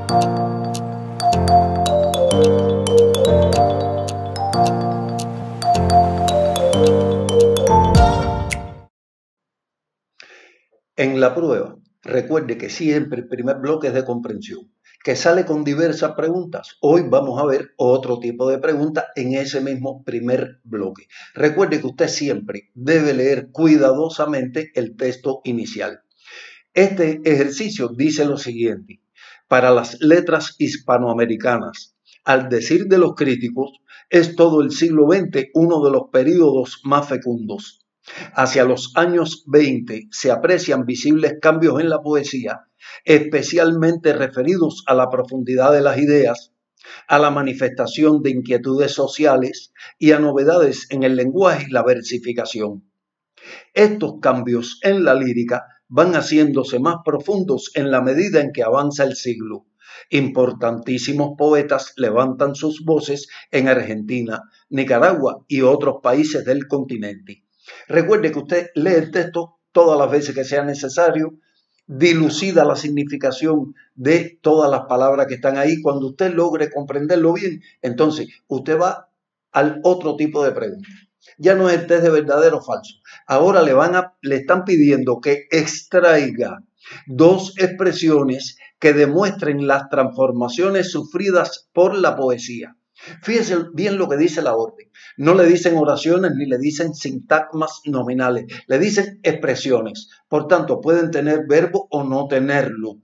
En la prueba, recuerde que siempre el primer bloque es de comprensión, que sale con diversas preguntas. Hoy vamos a ver otro tipo de preguntas en ese mismo primer bloque. Recuerde que usted siempre debe leer cuidadosamente el texto inicial. Este ejercicio dice lo siguiente: para las letras hispanoamericanas, al decir de los críticos, es todo el siglo XX uno de los períodos más fecundos. Hacia los años 20 se aprecian visibles cambios en la poesía, especialmente referidos a la profundidad de las ideas, a la manifestación de inquietudes sociales y a novedades en el lenguaje y la versificación. Estos cambios en la lírica van haciéndose más profundos en la medida en que avanza el siglo. Importantísimos poetas levantan sus voces en Argentina, Nicaragua y otros países del continente. Recuerde que usted lee el texto todas las veces que sea necesario, dilucida la significación de todas las palabras que están ahí. Cuando usted logre comprenderlo bien, entonces usted va al otro tipo de pregunta. Ya no es el test de verdadero o falso. Ahora le están pidiendo que extraiga dos expresiones que demuestren las transformaciones sufridas por la poesía. Fíjense bien lo que dice la orden. No le dicen oraciones ni le dicen sintagmas nominales, le dicen expresiones. Por tanto, pueden tener verbo o no tenerlo.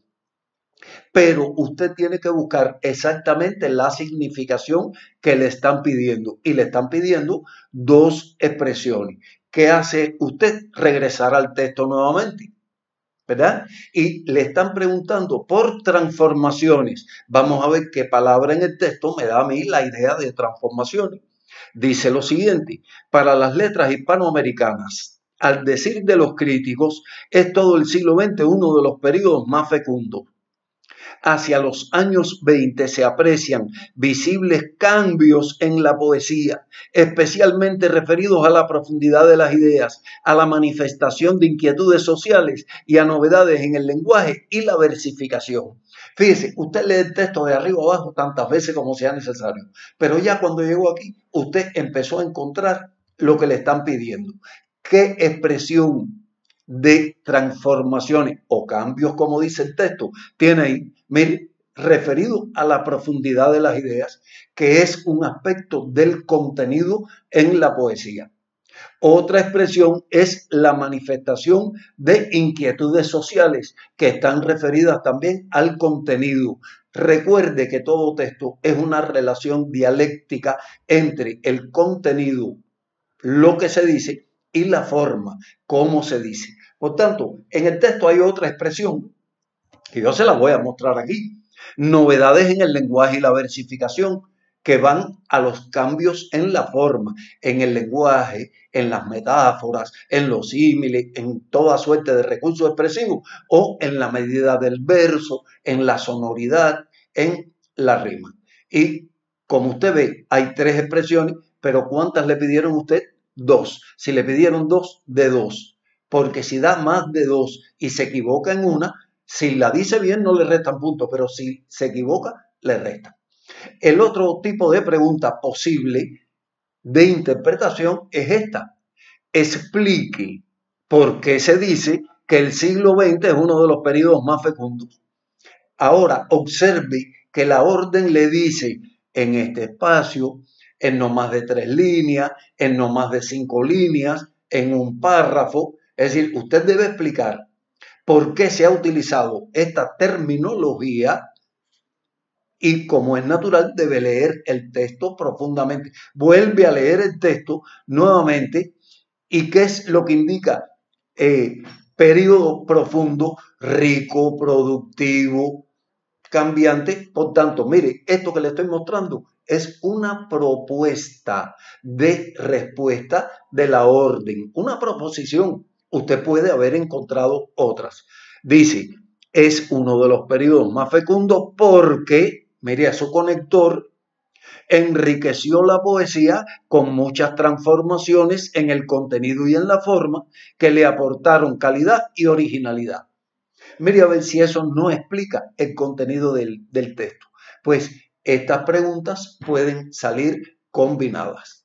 Pero usted tiene que buscar exactamente la significación que le están pidiendo. Y le están pidiendo dos expresiones. ¿Qué hace usted? Regresar al texto nuevamente, ¿verdad? Y le están preguntando por transformaciones. Vamos a ver qué palabra en el texto me da a mí la idea de transformaciones. Dice lo siguiente: para las letras hispanoamericanas, al decir de los críticos, es todo el siglo XX uno de los periodos más fecundos. Hacia los años 20 se aprecian visibles cambios en la poesía, especialmente referidos a la profundidad de las ideas, a la manifestación de inquietudes sociales y a novedades en el lenguaje y la versificación. Fíjese, usted lee el texto de arriba abajo tantas veces como sea necesario, pero ya cuando llegó aquí, usted empezó a encontrar lo que le están pidiendo. ¿Qué expresión de transformaciones o cambios, como dice el texto, tiene ahí? Mire, referido a la profundidad de las ideas, que es un aspecto del contenido en la poesía. Otra expresión es la manifestación de inquietudes sociales, que están referidas también al contenido. Recuerde que todo texto es una relación dialéctica entre el contenido, lo que se dice, y la forma, cómo se dice. Por tanto, en el texto hay otra expresión que yo se la voy a mostrar aquí. Novedades en el lenguaje y la versificación, que van a los cambios en la forma, en el lenguaje, en las metáforas, en los símiles, en toda suerte de recursos expresivos, o en la medida del verso, en la sonoridad, en la rima. Y como usted ve, hay tres expresiones, pero ¿cuántas le pidieron a usted? Dos. Si le pidieron dos, de dos. Porque si da más de dos y se equivoca en una, si la dice bien no le restan puntos, pero si se equivoca, le restan. El otro tipo de pregunta posible de interpretación es esta: explique por qué se dice que el siglo XX es uno de los periodos más fecundos. Ahora, observe que la orden le dice en este espacio, en no más de 3 líneas, en no más de 5 líneas, en un párrafo. Es decir, usted debe explicar por qué se ha utilizado esta terminología y, como es natural, debe leer el texto profundamente. Vuelve a leer el texto nuevamente. ¿Y qué es lo que indica? Periodo profundo, rico, productivo, cambiante. Por tanto, mire, esto que le estoy mostrando es una propuesta de respuesta de la orden, una proposición. Usted puede haber encontrado otras. Dice, es uno de los periodos más fecundos porque, mire, a su conector enriqueció la poesía con muchas transformaciones en el contenido y en la forma que le aportaron calidad y originalidad. Mire a ver si eso no explica el contenido del texto. Pues estas preguntas pueden salir combinadas.